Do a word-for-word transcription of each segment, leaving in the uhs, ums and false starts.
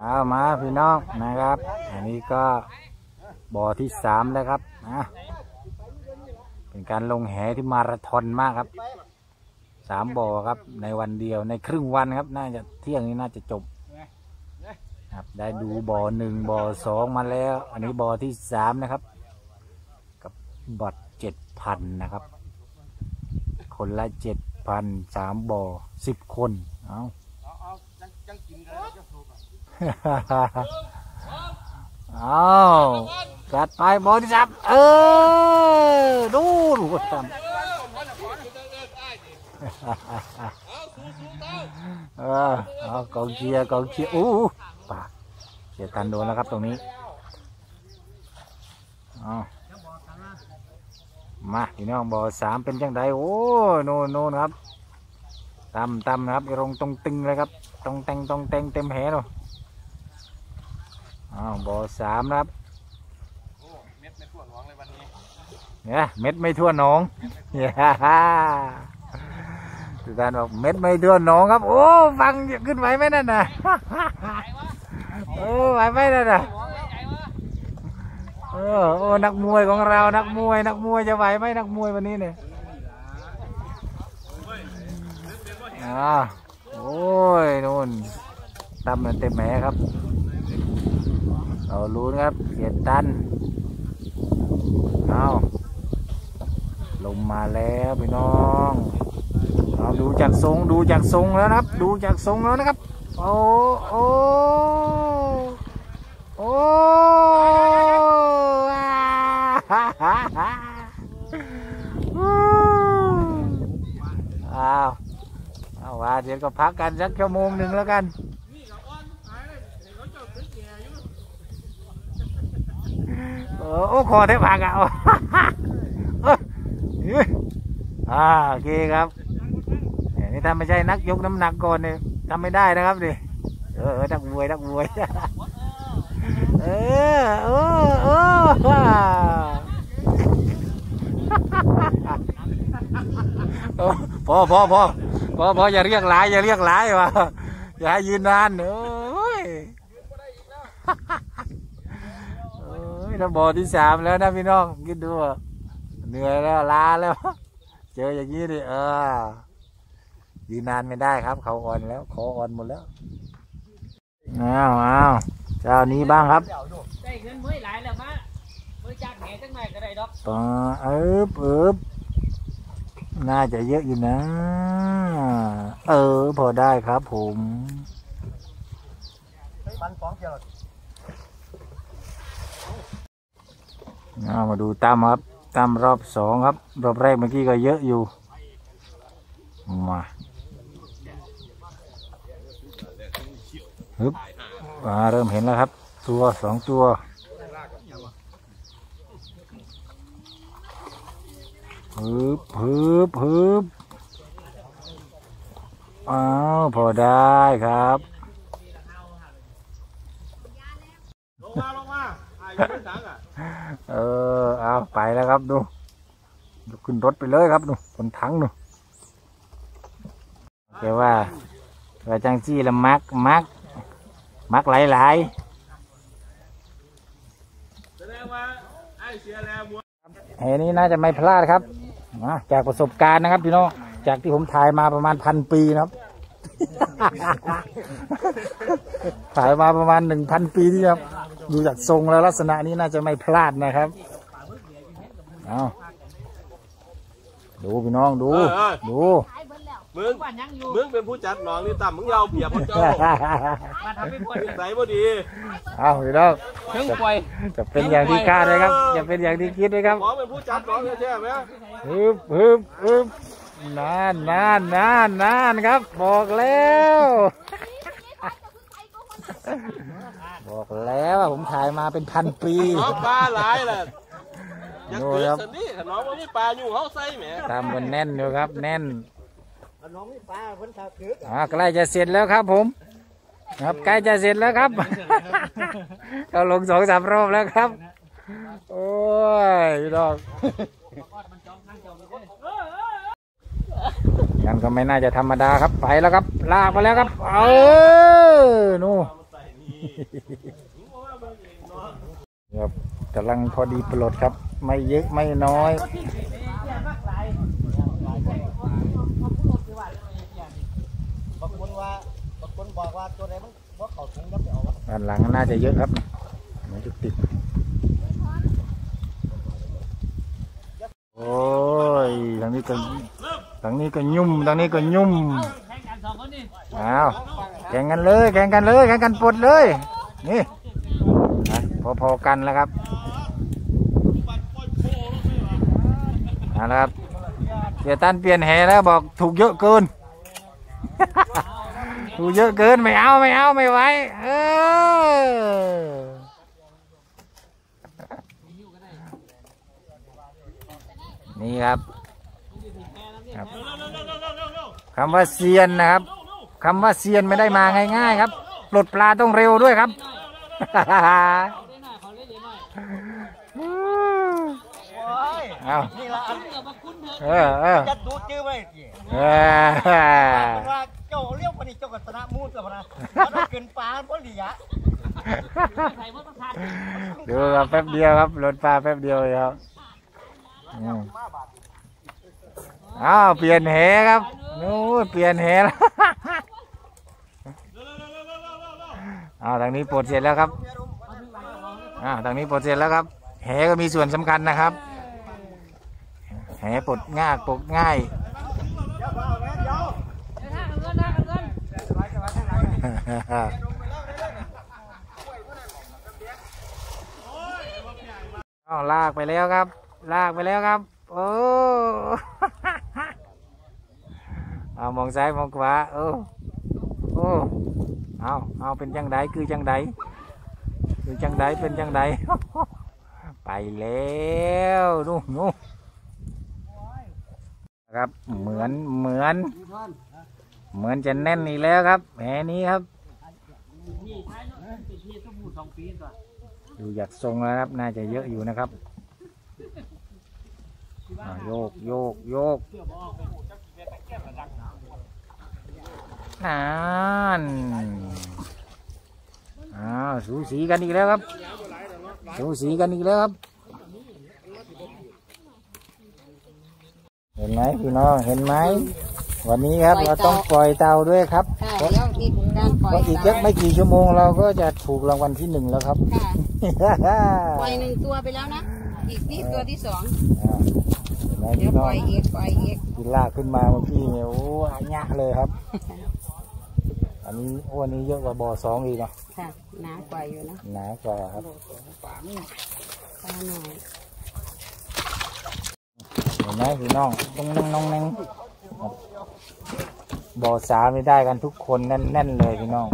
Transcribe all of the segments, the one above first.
เอามาพี่น้องนะครับอันนี้ก็บ่อที่สามแล้วครับนะเป็นการลงแหที่มาราธอนมากครับสามบ่อครับในวันเดียวในครึ่งวันครับน่าจะเที่ยงนี้น่าจะจบครับได้ดูบ่อหนึ่งบ่อสองมาแล้วอันนี้บ่อที่สามนะครับกับบัตรเจ็ดพันนะครับคนละเจ็ดพันสามบ่อสิบคนเอาเอาจัดไปบอดี้จับเออดูดูทำเออเอากองเชียร์กองเชียร์อู้ป่าเชียร์ทันโดนแล้วครับตรงนี้เอามาพี่น้องบ่อสามเป็นจังไดโอ้โน่นโน่นครับตำตำนะครับลงตรงตึงเลยครับตรงแตงตรงแตงเต็มแหเลยอ้าวบ่อสามนะครับเม็ดไม่ทั่วหนองเลยวันนี้เนี่ยเม็ดไม่ทั่วหนองเนี่ยทุกท่านบอกเม็ดไม่ทั่วหนองครับโอ้ฟังขึ้นไหวไหมนั่นน่ะโอ้ไหวไหมนั่นน่ะโอ้โอ้นักมวยของเรานักมวยนักมวยจะไหวไหมนักมวยวันนี้เนี่ยอ่าโอ้ยนู่นตำมันเต็มแหครับเรารู้นะครับเกียรติตันเอาลงมาแล้วพี่น้องเอาดูจากทรงดูจากทรงแล้วนะครับดูจากทรงแล้วนะครับโอ้โอ้โอ้อ้าวเอาว่าเดี๋ยวก็พักกันสักชั่วโมงหนึ่งแล้วกันโอ้คอแทบหักอ่ะอ่าโอเคครับนี่ถ้าไม่ใช่นักยกน้ำหนักก่อนเนี่ยทำไม่ได้นะครับดิเออนักมวยนักมวยเออเออเออพอพอพอพอพออย่าเรียกหลายอย่าเรียกหลายวะอย่าให้ยืนนานเอ้ยถ้าบ่อที่สามแล้วนะพี่น้องคิดดูเหนื่อยแล้วล้าแล้วเจออย่างนี้ดิเออยืนนานไม่ได้ครับเขาอ่อนแล้วคออ่อนหมดแล้วอ้าวอ้าวเจ้านี้บ้างครับได้เงินเมื่อไหร่แล้วมาเมื่อจากแหนตั้งไหนก็ได้ดอกต่อเอิบเอิบน่าจะเยอะอยู่นะเออพอได้ครับผมเอามาดูตั้มครับตั้มรอบสองครับรอบแรกเมื่อกี้ก็เยอะอยู่มาฮึบมาเริ่มเห็นแล้วครับตัวสองตัวฮึบฮึบฮึบอ้าวพอได้ครับลงมาลงมาเออเอาไปแล้วครับดูขึ้นรถไปเลยครับดูคนทั้งดูแกว่าว่าจังจี้ละมักมักมักหลายหลายแสดงว่าไอ้เสียแล้วแห่นี้น่าจะไม่พลาดครับจากประสบการณ์นะครับพี่น้องจากที่ผมถ่ายมาประมาณพันปีนะครับถ่ายมาประมาณหนึ่งพันปีที่ครับดูจากทรงแล้วลักษณะนี้น่าจะไม่พลาดนะครับเอาดูพี่น้องดูดูมึงมึงเป็นผู้จัดหนองนี่ต่ำมึงยาวเปียกคนเจ้ามาทำเป็นคนใส่บ่ดีเอาพี่น้องจะเป็นอย่างที่คาดเลยครับจะเป็นอย่างที่คิดเลยครับหมอเป็นผู้จัดหนองใช่ไหมฮึบฮึบฮึบนานนานนานนานครับบอกแล้วบอกแล้วผมถ่ายมาเป็นพันปีน้องปลาหลายแหละอยากเกิดสันนี่น้องมันมีปลาอยู่เขาใส่แหมทำมันแน่นอยู่ครับแน่นอ่าใกล้จะเสร็จแล้วครับผมครับใกล้จะเสร็จแล้วครับเราลงสองสามรอบแล้วครับโอ้ยดอกยังก็ไม่น่าจะธรรมดาครับไปแล้วครับลากไปแล้วครับเออนู่นครับกำลังพอดีปลดครับไม่เยอะไม่น้อยบางคนว่าบางคนบอกว่าตัวไหนมันว่าเขาถุงยับไปเอาด้านหลังน่าจะเยอะครับมันจุดติดโอ้ยทางนี้ก็ทางนี้ก็ยุ่มทางนี้ก็ยุ่มอ้าวแข่งกันเลยแข่งกันเลยแข่งกันปลดเลยนี่พอๆกันแล้วครับนะครับเสียตันเปลี่ยนแห่แล้วบอกถูกเยอะเกิน ถูกเยอะเกินไม่เอาไม่เอาไม่ไหวเออนี่ครับครับคำว่าเซียนนะครับคำว่าเซียนไม่ได้มาง่ายๆครับปลดปลาต้องเร็วด้วยครับ เอาเออเออจะดูจื้อไว้เออว่าเจ้าเลี้ยวปนิเจ้ากัตนะมูสกับนะมันเกินปลาเพราะเหลียดูครับแป๊บเดียวครับรถปลาแป๊บเดียวเลยครับอ้าวเปลี่ยนแหครับนู้นเปลี่ยนแหแล้วอ้าวทางนี้ปลดเสร็จแล้วครับอ้าวทางนี้ปลดเสร็จแล้วครับแหก็มีส่วนสำคัญนะครับแหปลดง่ายปลดง่ายอ้าวลากไปแล้วครับลากไปแล้วครับโอ้เอามองซ้ายมองขวาโอ้โอ้เอาเอาเป็นจังไดคือจังไดคือจังไดเป็นจังไดไปแล้วนู่นนู่นครับเหมือนเหมือนเหมือนจะแน่นอีกแล้วครับแหนี้ครับดูอยากทรงแล้วครับน่าจะเยอะอยู่นะครับโยกโยกโยกนั่นอ้าวสูสีกันอีกแล้วครับสูสีกันอีกแล้วครับเห็นไหมพี่น้องเห็นไหมวันนี้ครับเราต้องปล่อยเตาด้วยครับเพราะอีกแค่ไม่กี่ชั่วโมงเราก็จะถูกรางวัลที่หนึ่งแล้วครับปล่อยหนึ่งตัวไปแล้วนะอีกนี่ตัวที่สองเดี๋เดี๋ยวปล่อยอีกปล่อยอีกกินลากขึ้นมาเมื่อกี้เนี่ยโอ้อันยะเลยครับอันนี้วันนี้เยอะกว่าบ่อสองอีกเนาะค่ะหนากว่าอยู่นะหนากว่าครับปลาหน่อยเห็นไหมพี่น้องต้องนั่งน้องนั่งบ่อสามไม่ได้กันทุกคนแน่นๆเลยพี่น้อง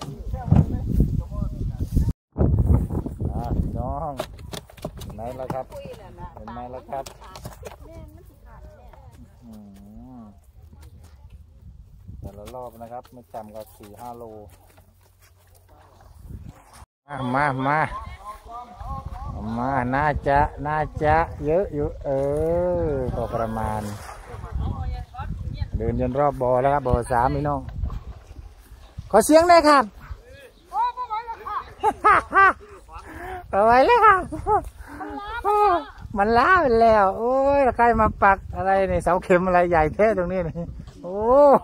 พี่น้องเห็นไหมแล้วครับเห็นไหมแล้วครับแต่ละรอบนะครับไม่จำกับสี่ห้าโลมามามาน่าจะน่าจะเยอะอยู่เออพอประมาณเดินจนรอบบ่อแล้วครับบ่อสามพี่น้องขอเสียงหน่อยครับเอาไว้แล้วครับมันล้าไปแล้วโอ้ยใครมาปักอะไรในเสาเข็มอะไรใหญ่แท้ตรงนี้นี่โอ้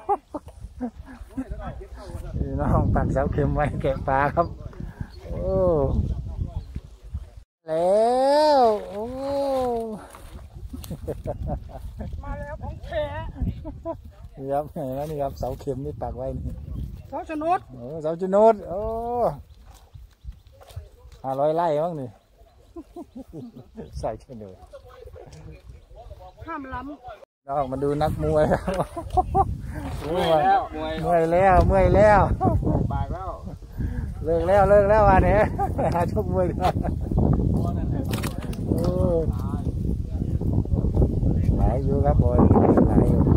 พี่น้องปักเสาเข็มไว้แกะปลาครับโอ้แล้วโอ้มาแล้วของแท้นี่ครับเห็นไหมนี่ครับเสาเข็มนี่ปักไว้นี่เสาชนุดโอ้เสาชนุดโอ้ห้าร้อยไร่บ้างนี่ใส่ชนุดห้ามล้ำเรามาดูนักมวยเมื่อยแล้วเมื่อยแล้วเมื่อยแล้วบายแล้วเลิกแล้วเลิกแล้ววันนี้หาชกมวยหลายอยู่ครับบอยหลายอยู่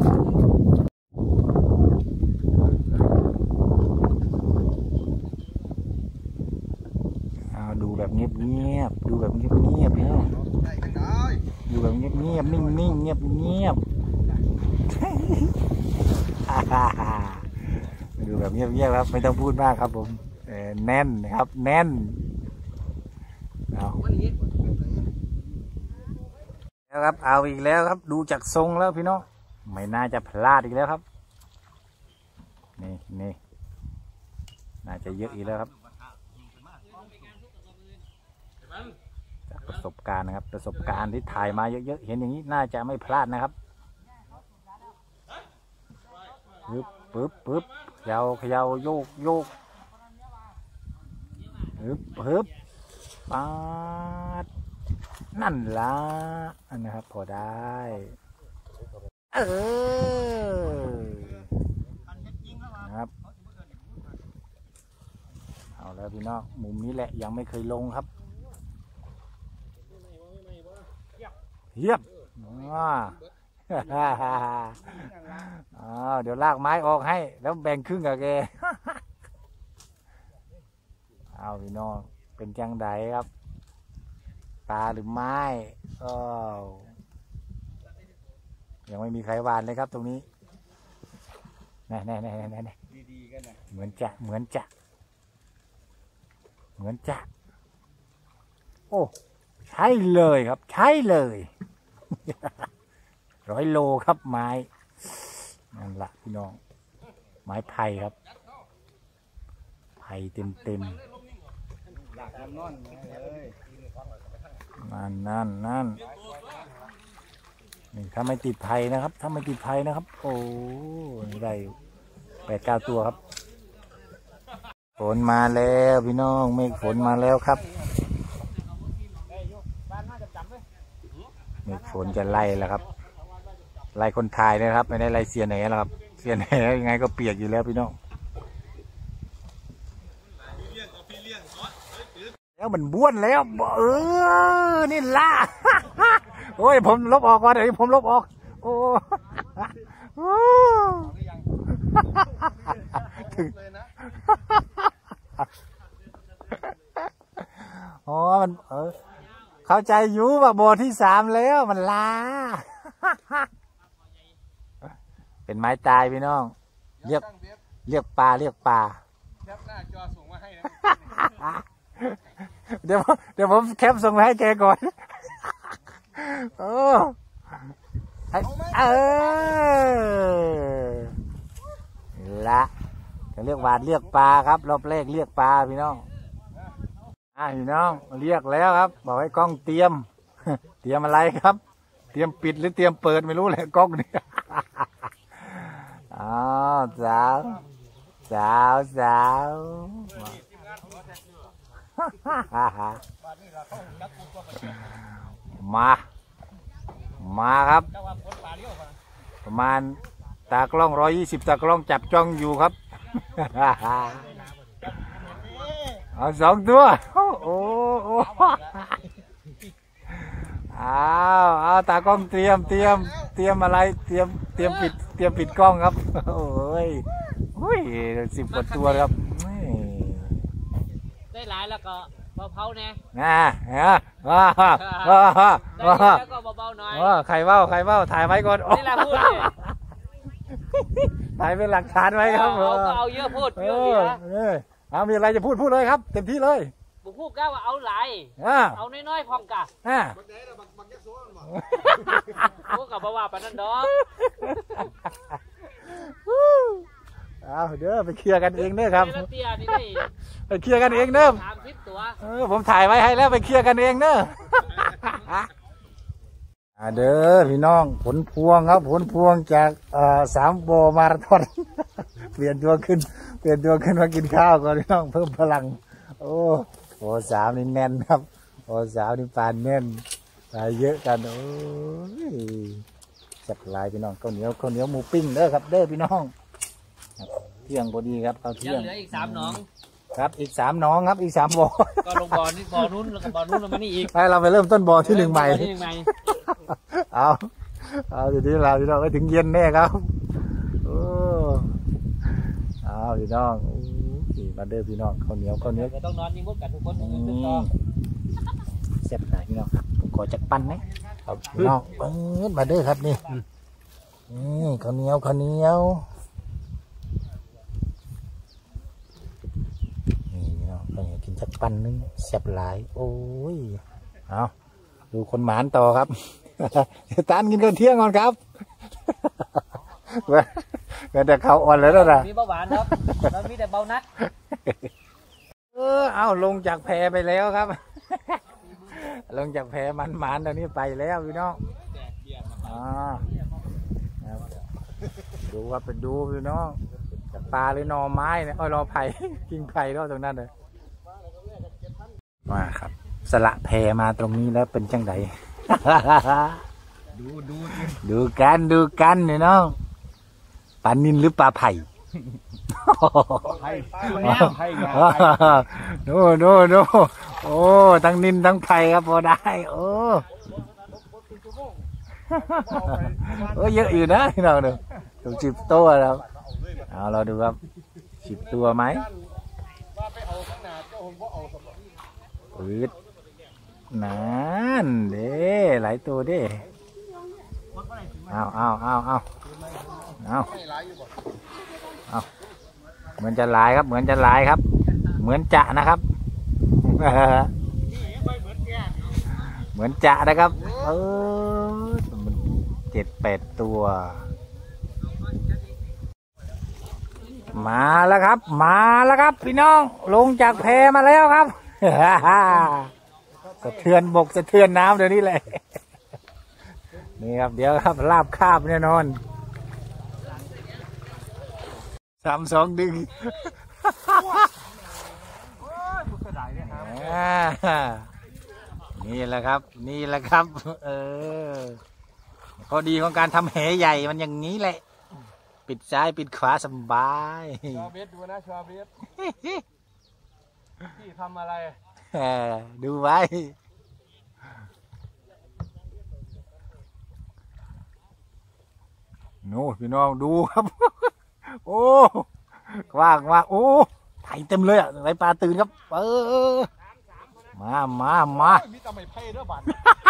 เอาดูแบบเงียบเงียบดูแบบเงียบเงียบแล้วดูแบบเงียบเงียบนิ่งนิ่งเงียบเงียบดูแบบเงียบเงียบครับไม่ต้องพูดมากครับผมเออแน่นครับแน่นเอาแล้วครับเอาอีกแล้วครับดูจากทรงแล้วพี่น้องไม่น่าจะพลาดอีกแล้วครับนี่นี่น่าจะเยอะอีกแล้วครับจากประสบการณ์นะครับประสบการณ์ที่ถ่ายมาเยอะๆเห็นอย่างนี้น่าจะไม่พลาดนะครับปึ๊บปึ๊บปึ๊บเขย่าเขย่าโยกโยกปึ๊บปึ๊บปาดนั่นละนะครับพอได้เออนะครับเอาแล้วพี่น้องมุมนี้แหละยังไม่เคยลงครับเยียบว้าอ้าวเดี๋ยวลากไม้ออกให้แล้วแบ่งครึ่งกับแกเอาพี่น้องเป็นจังไดครับปลาหรือไม้ก็ยังไม่มีใครวานเลยครับตรงนี้แน่แน่แน่แน่แน่เหมือนจะเหมือนจะเหมือนจะโอ้ใช่เลยครับใช่เลยร้อยโลครับไม้นั่นละพี่น้องไม้ไผ่ครับไผ่เต็มเต็มนั่นนั่นนั่นนี่ถ้าไม่ติดไผ่นะครับถ้าไม่ติดไผ่นะครับโอ้ได้แปดเก้าตัวครับฝนมาแล้วพี่น้องเมฆฝนมาแล้วครับเมฆฝนจะไล่แล้วครับไล่คนถ่ายนะครับไม่ได้ไล่เสียไหนแล้วครับเสียไหนยังไงก็เปียกอยู่แล้วพี่น้องแล้วมันบ้วนแล้วเออนี่ล่ะโอ้ยผมลบออกก่อนเดี๋ยวผมลบออกโอ้ถึงอ๋อมันเออเข้าใจอยู่ว่าโบที่สามแล้วมันลาเป็นไม้ตายพี่น้องเรียกเรียกปลาเรียกปลาเดี๋ยวเดี๋ยวผมแคปส่งไปให้แกก่อนโอ้เออละจะเรียกหวานเรียกปลาครับรอบแรกเรียกปลาพี่น้องอ่ะพี่น้องเรียกแล้วครับบอกให้กล้องเตรียมเตรียมอะไรครับเตรียมปิดหรือเตรียมเปิดไม่รู้เลยกล้องนี่อ๋อสาวสาวสาวมามาครับประมาณตากล้องร้อยยี่สิบตากล้องจับจ้องอยู่ครับเอาสองตัวโอ้โอ้เอาเอาตากล้องเตรียมเตรียมเตรียมอะไรเตรียมเตรียมปิดเตรียมปิดกล้องครับโอ้ยโอ้ยสิบกว่าตัวครับได้หลายแล้วก็เบาๆแน่น่ะฮะว้าว้าว้าได้แล้วก็เบาๆหน่อยว้าใครเบ้าใครเบ้าถ่ายไว้ก่อนนี่แหละพูดเลยถ่ายเป็นหลักฐานไว้ครับเอาก็เอาเยอะพูดเยอะเหลือเอามีอะไรจะพูดพูดเลยครับเต็มที่เลยบุกพูดก้าว่าเอาหลายเอาน้อยๆพองกะพวกกับบ่าวปานนั้นดอกเอาเด้อไปเคลียร์กันเองเด้อครับไปเคลียร์กันเองเด้อเออผมถ่ายไว้ให้แล้วไปเคลียร์กันเองเด้อเด้อพี่น้องผลพวงครับผลพวงจากสามโบมาราธอนเปลี่ยนตัวขึ้นเปลี่ยนตัวขึ้นมากินข้าวก่อนพี่น้องเพิ่มพลังโอ้โหสามนี่แน่นครับโอ้สามนี่ปานแน่นปลาเยอะกันโอ้ยจัดลายพี่น้องข้าวเหนียวข้าวเหนียวหมูปิ้งเด้อครับเด้อพี่น้องเที่ยงพอดีครับเอาเที่ยงเหลืออีกสามหนองครับอีกสามน้องครับอีกสามบ่อก็ลงบ่อนี่บ่อนู้นแล้วก็บ่อนู้นแล้วมานี่อีกไปเราไปเริ่มต้นบ่อที่หนึ่งใหม่เอาเอาทีนี้เราพี่น้องไปถึงเย็นแน่ครับโอ้เอาพี่น้องมาเด้อพี่น้องข้าวเหนียวข้าวเหนียวต้องนอนนิ่งมุดกันทุกคนเสร็จไหนพี่น้องครับผมขอจักปั้นไหมพี่น้องเปิดมาเด้อครับนี่นี่ข้าวเหนียวข้าวเหนียวนี่จักปันนึงแซ่บหลายโอ้ยเอาดูคนหมานต่อครับตานกินก่อนเที่ยงก่อนครับเมื่อแต่เขาอ่อนแล้วนะมีเบาหวานครับแล้วมีแต่เบานักเออเอาลงจากแพไปแล้วครับลงจากแพมันหมานตอนนี้ไปแล้วพี่น้องอ่าดูครับไปดูพี่น้องจากปลาหรือหน่อไม้เนี่ยอ้อยรอไผ่กิ่งไผ่แล้วตรงนั้นเลยมาครับสละแพมาตรงนี้แล้วเป็นจังไดดูดูดูกันดูกันเนี่ยน้องปลานิลหรือปลาไผ่ไผ่ไผ่โน่โน่โน่โอ้ทั้งนิลทั้งไผ่ครับพอได้โอ้โอ้เยอะอยู่นะพี่น้องดูถูกสิบตัวแล้วเอาเราดูครับสิบตัวไหมปืดนั่นเด้หลายตัวเด้เอาเอาเอาเอาเอาเอาเหมือนจะหลายครับเหมือนจะหลายครับเหมือนจะนะครับเหมือนจะนะครับเออเจ็ดแปดตัวมาแล้วครับมาแล้วครับพี่น้องลงจากแพมาแล้วครับสะเทือนบกสะเทือนน้ำเดี๋ยวนี้เลยนี่ครับเดี๋ยวครับลาบคาบแน่นอนสามสองดึงนี่แหละครับนี่แหละครับเออข้อดีของการทำแหใหญ่มันอย่างนี้แหละปิดซ้ายปิดขวาสบายชอเบสดูนะชอเบสพี่ทำอะไรดูไว้โน่พี่น้องดูครับโอ้ว่างว่าโอ้ไถเต็มเลยอ่ะไรปลาตื่นครับเออมามามามีแต่ไม่ไพ่ด้วยบัตร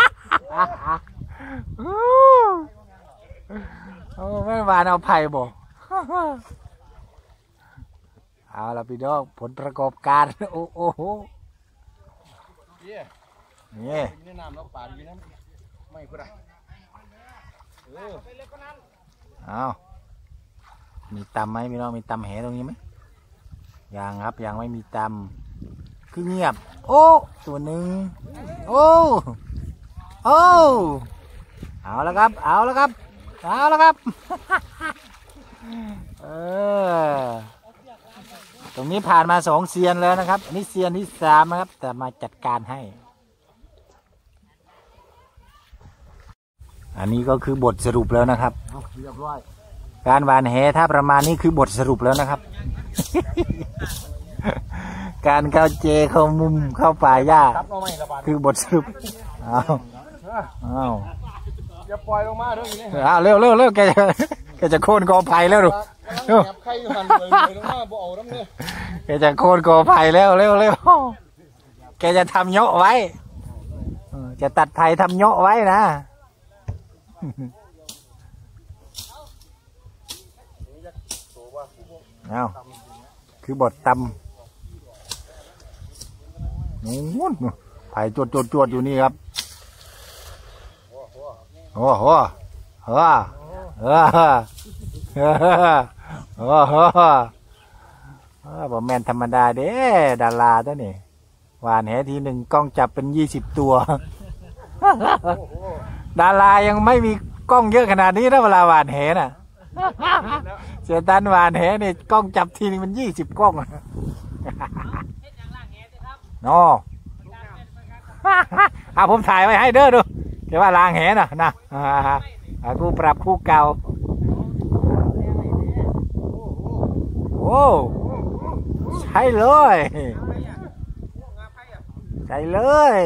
โอ้ไม่หวานเอาไผ่บ่เอาละพี่น้องผลประกอบการโอ้โหนี่นี่น้ำแล้วป่าดีนะไม่ก็ได้เออเอามีตำไหมพี่น้องมีตำแหตรงนี้ไหมยังครับยังไม่มีตำคือเงียบโอ้ตัวหนึ่งโอ้โอ้เอาแล้วครับเอาแล้วครับเอาแล้วครับเออตรงนี้ผ่านมาสองเซียนแล้วนะครับนี่เซียนที่สามนะครับแต่มาจัดการให้อันนี้ก็คือบทสรุปแล้วนะครับการหวานแหถ้าประมาณนี้คือบทสรุปแล้วนะครับ การเข้าเจเข้ามุมเข้าป่าหญ้าคือบทสรุปเอาเอาอย่าปล่อยลงมาเรื่องนี้เอาเร็วเร็วเร็วแกจะแกจะโค่นกอไผ่แล้วดูแกจะโค่นกอไผ่แล้วเร็วเร็วแกจะทำเยาะไว้จะตัดไผ่ทำเยาะไว้นะเอาคือบทตำนู้นไผ่จวดจวดจวดอยู่นี่ครับโอ้โหเฮ้อเฮ้อเฮ้อโอ้โหบ่แมนธรรมดาเด้ดาราตัวนี้หวานแหทีหนึ่งกล้องจับเป็นยี่สิบตัวดารายังไม่มีกล้องเยอะขนาดนี้นะเวลาหวานแหน่ะเสียตันหวานแหนี่กล้องจับทีนึงมันยี่สิบกล้องโน่เอาผมถ่ายไว้ให้เด้อดูเดี๋ยวว่าล้างแหน่ะนะกูปรับคู่เก่าโอ้ใช่เลยใช่เลย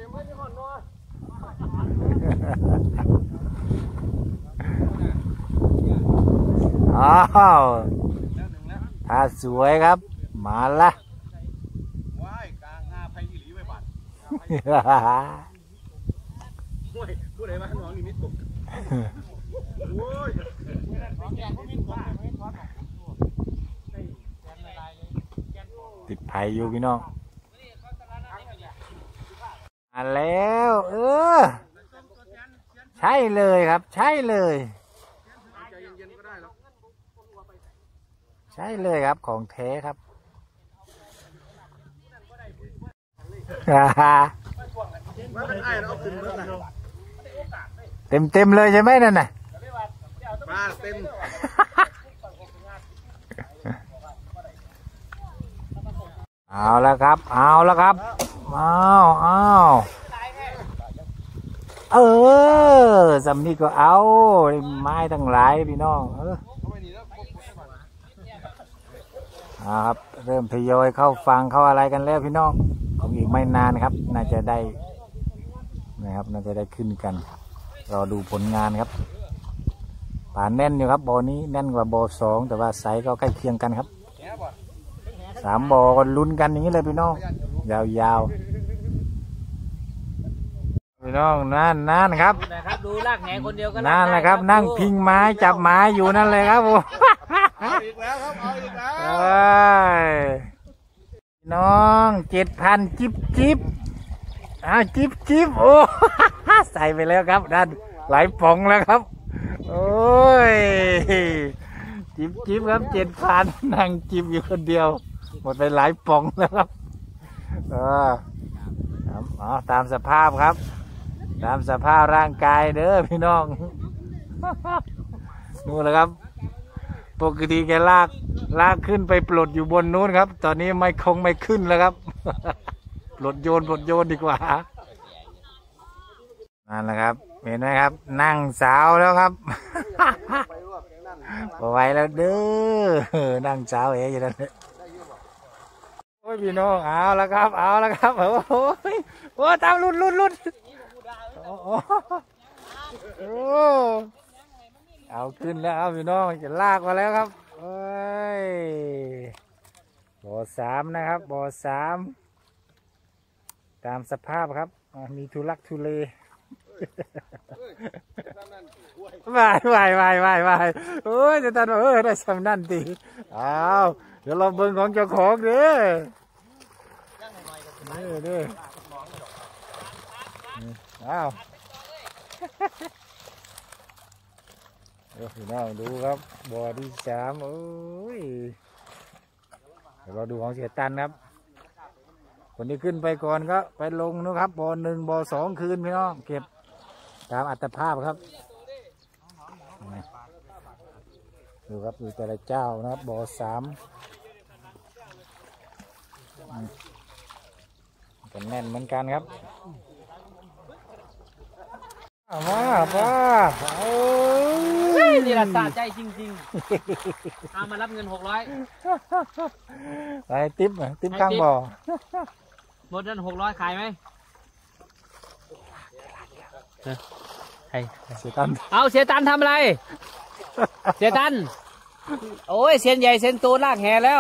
อ้าวถ้าสวยครับมาละว้ายกลางงาไผ่อีหลีไว้บัดผู้ใดมาน้องนี่มิตกโอ้ยติดไผ่อยู่พี่น้องมาแล้วเออใช่เลยครับใช่เลยใช่เลยครับของแท้ครับ เต็มเต็มเลยใช่ไหมนั่นน่ะมาเต็มเอาแล้วครับเอาแล้วครับเอาเอาเออสำนีก็เอาไม้ทั้งหลายพี่น้องเออเอาครับเริ่มทยอยเข้าฟังเข้าอะไรกันแล้วพี่น้องคงอีกไม่นานครับน่าจะได้นะครับน่าจะได้ขึ้นกันรอดูผลงานครับป่าแน่นอยู่ครับบ่อนี้แน่นกว่าบ่อสองแต่ว่าไซส์ก็ใกล้เคียงกันครับสามบ่อก็ลุ้นกันอย่างนี้เลยพี่น้องยาวๆพี่น้องนั่นนั่นครับนะครับดูลากแหคนเดียวก็นั่นแหละครับนั่งพิงไม้จับไม้อยู่นั่นเลยครับผมเอาอีกแล้วครับเอาอีกแล้วน้องเจ็ดพันจิบจิบอ้าวจิบจิบโอ้ ใส่ไปแล้วครับด้านหลายป่องแล้วครับโอ้ยจิบจิบครับเจ็ดพันนั่งจิบอยู่คนเดียวหมดไปหลายป่องแล้วครับเออครับอ๋อตามสภาพครับตามสภาพร่างกายเด้อพี่น้อง นู่นแหละครับปกติแกลากลากขึ้นไปปลดอยู่บนนู้นครับตอนนี้ไม่คงไม่ขึ้นแล้วครับ ปลดโยนปลดโยนดีกว่านั่นแหละครับเห็นไหมครับนั่งสาวแล้วครับ พอไหวแล้วเด้อนั่งสาวเอ๋อยู่นั่นเลยโอ้ยพี่น้องเอาแล้วครับเอาแล้วครับโอ้ยโอ้ตามลุ้นลุ้นลุ้นโอ้โอ้เอาขึ้นแล้วเอาพี่น้องจะลากมาแล้วครับโอ้ยบ่อสามนะครับบ่อสามตามสภาพครับมีทุลักทุเลวายวายวายวายวายโอ้ยจะตันว่าเออได้สำนั่นตีเอาเดี๋ยวเราเบิ่งของเจ้าของเด้อเด้อเด้อเอาเดี๋ยวพี่น้องดูครับบ่อที่สามโอ้ยเดี๋ยวเราดูของเสียตันครับคนที่ขึ้นไปก่อนก็ไปลงนะครับบ่อหนึ่งบ่อสองคืนพี่น้องเก็บตามอัตภาพครับดูครับดูแต่ละเจ้านะครับบ่อสามกันแน่นเหมือนกันครับมาป้าโอ้ยนี่ละสะใจจริงๆเอามารับเงินหกร้อยไปติ๊บอ่ะติ๊บข้างบ่อหมดเงินหกร้อยขายไหมใครเสียตันเอาเสียตันทำอะไร เสียตันโอ้ยเสียนใหญ่เสียนโตลากแหแล้ว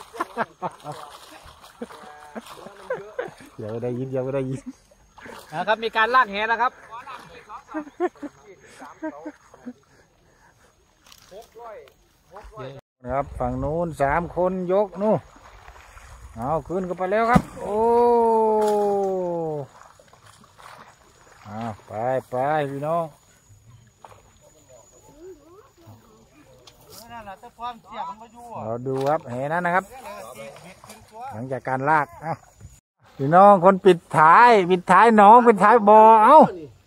เดี๋ยวได้ยินเดี๋ยวได้ยินนะครับมีการลากแหแล้วครับนะครับฝั่งนู้นสามคนยกนู่นเอาขึ้นกันไปแล้วครับโอ้เอาไปไปพี่น้องเราดูครับเห็นนั่นนะครับหลังจากการลากเอ้าพี่น้องคนปิดท้ายปิดท้ายหนองปิดท้ายบ่อเอ้า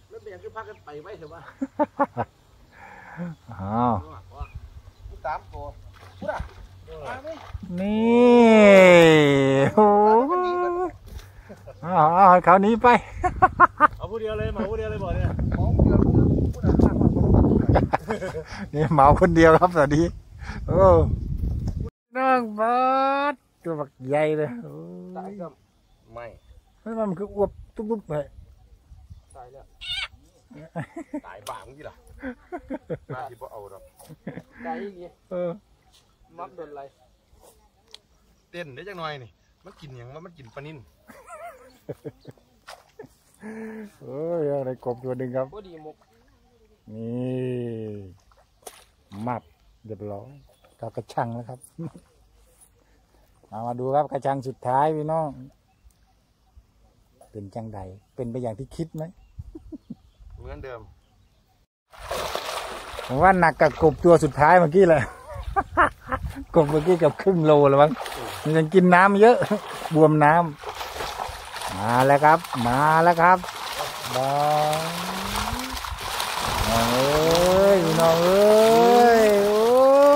อ้าวสามตัวนี่โอ้เอาเขานี้ไปเอาผู้เดียวเลยมาผู้เดียวเลยบ่เนี่ยนี่เหมาคนเดียวครับสวัสดีโอ้น้องบอสตัวบักใหญ่เลยไม่ไม่มันคืออวบตุ๊บๆเลยตายแล้วตายบ้ามึงกี่ล่ะมาที่พ่อเอาหรอกตายยังไงเออมักโดนอะไรเต้นได้จังหน่อยนี่มันกินอย่างว่ามันกินปลานิ่นโอ้ยอะไรกบตัวหนึ่งครับนี่มัดเรียบร้อยกับกระชังแล้วครับเอามาดูครับกระชังสุดท้ายพี่น้องเป็นจังใดเป็นไปอย่างที่คิดไหมเหมือนเดิมผมว่าหนักกับกบตัวสุดท้ายเมื่อกี้แหละ กบเมื่อกี้กับครึ่งโลแล้วมั้งมันยังกินน้ำเยอะบวมน้ำมาแล้วครับมาแล้วครับบองน้องเอ้ยน้องเอ้ยโอ้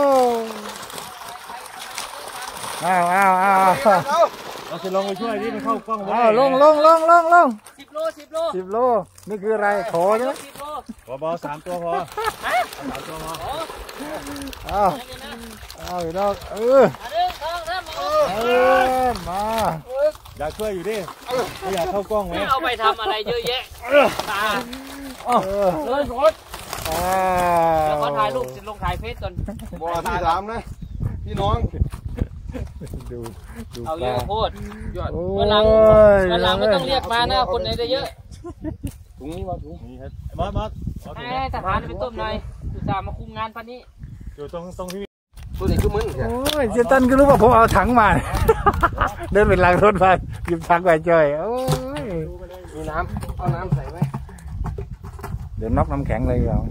อ้าวอ้าวอ้าวเราจะลงไปช่วยที่มันเข้ากล้องอ้าวลงลงลงลงลงสิบโลสิบโลสิบโลนี่คืออะไรขอใช่ไหมสิบโลเบาๆสามตัวพอสามตัวพออ้าวอ้าวน้องเอออันหนึ่งสองสามเอาเออมาอยากช่วยอยู่ดิไม่อยากเข้ากล้องไหมเอาไปทำอะไรเยอะแยะตาเออเลยรถอ้าแล้ววก็ถ่ายรูปลงถ่ายเฟซก่อนบ่อที่สามนะพี่น้องดูดูเอาปเยลาอะโพดยอดโอ้วันหลังยวันหลังไม่ต้องเรียกมานะคนไหนได้เยอะถุงนี้มาถุงนี่ครับมามาเอาถุงให้ทหารไปต้มหน่อยอุตส่าห์มาคุมงานพันนี้อยู่ตรงตรงที่ตัวนี้คือมึงโอ้ยเจตันก็รู้ว่าผมเอาถังมา เดินเป็นหลังรถไปหยิบถังไปจ่อยโอ้ยมีน้ำเอาน้ำใส่ไหมเดี๋ยวน็อกน้ำแข็งเลยเหรอ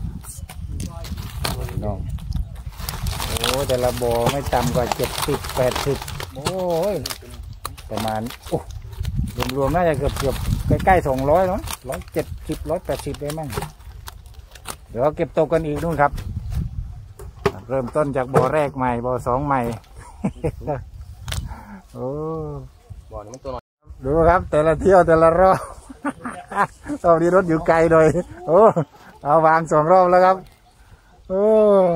น้องโอ้แต่ละบ่อไม่ต่ำกว่าเจ็ดสิบแปดสิบโอ้ยประมาณโอ้รวมๆน่าจะเกือบเกือบใกล้ๆสองร้อยเนาะร้อยเจ็ดสิบร้อยแปดสิบได้มั้งเดี๋ยวเก็บตกกันอีกนู่นครับ เริ่มต้นจากบ่อแรกใหม่บ่อสองใหม่ โอ้บ่อนี้มันตัวน้อยดูครับ แต่ละเที่ยวแต่ละรอบ ตอนนี้รถอยู่ไกลหน่อยโอ้เอาวางสองรอบแล้วครับโอ้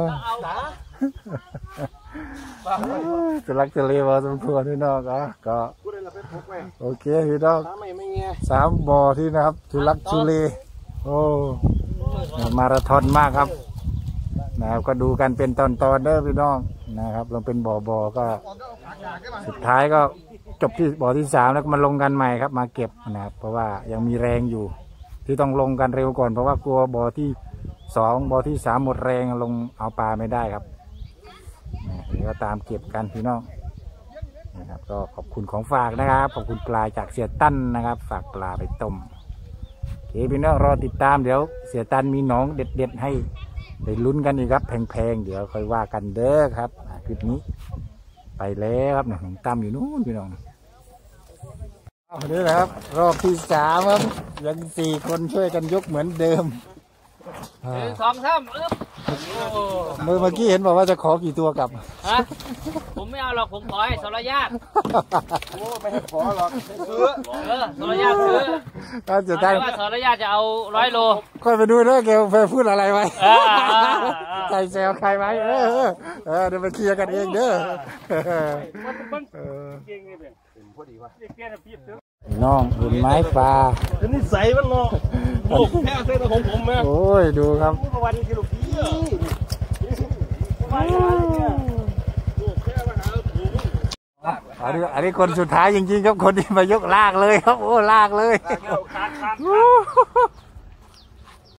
จะรักจะเลวพอสมควรพี่น้องอ่ะก็กูได้ละไปพกไว้โอเคพี่น้องน้ำไม่ไม่เงี้ยสามบ่อที่นะครับทุลักทุเลโอ้มาราธอนมากครับนะครับก็ดูกันเป็นตอนๆเด้อพี่น้องนะครับเราเป็นบ่อบ่อก็สุดท้ายก็จบที่บ่อที่สามแล้วก็มาลงกันใหม่ครับมาเก็บนะครับเพราะว่ายังมีแรงอยู่ ที่ต้องลงกันเร็วก่อนเพราะว่ากลัวบ่อที่สองบ่อที่สามหมดแรงลงเอาปลาไม่ได้ครับเดี๋ยวก็ตามเก็บกันพี่น้องนะครับก็ขอบคุณของฝากนะครับขอบคุณปลาจากเสียตั้นนะครับ ฝากปลาไปต้มโอเคพี่น้องรอติดตามเดี๋ยวเสียตั้นมีหนองเด็ดๆให้ได้ลุ้นกันอีกครับแพงๆเดี๋ยวค่อยว่ากันเด้อครับคลิปนี้ไปแล้วครับหนองตั้มอยู่นู้นพี่น้องเอาเด้อครับรอบที่สามครับยังสี่คนช่วยกันยกเหมือนเดิมหนึ่งสองสามอึ๊บโอ้เมื่อเมื่อกี้เห็นบอกว่าจะขอกี่ตัวกลับฮะผมไม่เอาหรอกผมขอให้สรญาติโอ้ไม่ให้ขอหรอกซื้อเออสรญาติซื้อก็จะได้เอาว่าสรญาติจะเอาร้อยโลค่อยไปดูนะแกไปพูดอะไรไว้อ่าใครแซวใครไว้เออเออเออเดี๋ยวไปเคลียร์กันเองเด้อเออพอดีว่ะน้องเห็นไม้ปลานิสัยมันเนาะลูกแค่เส้นของผมแม่โอ้ยดูครับวันนี้คือลูกพี่อันนี้อันนี้คนสุดท้ายจริงๆครับคนที่มายกลากเลยครับโอ้ลากเลยขาดขาด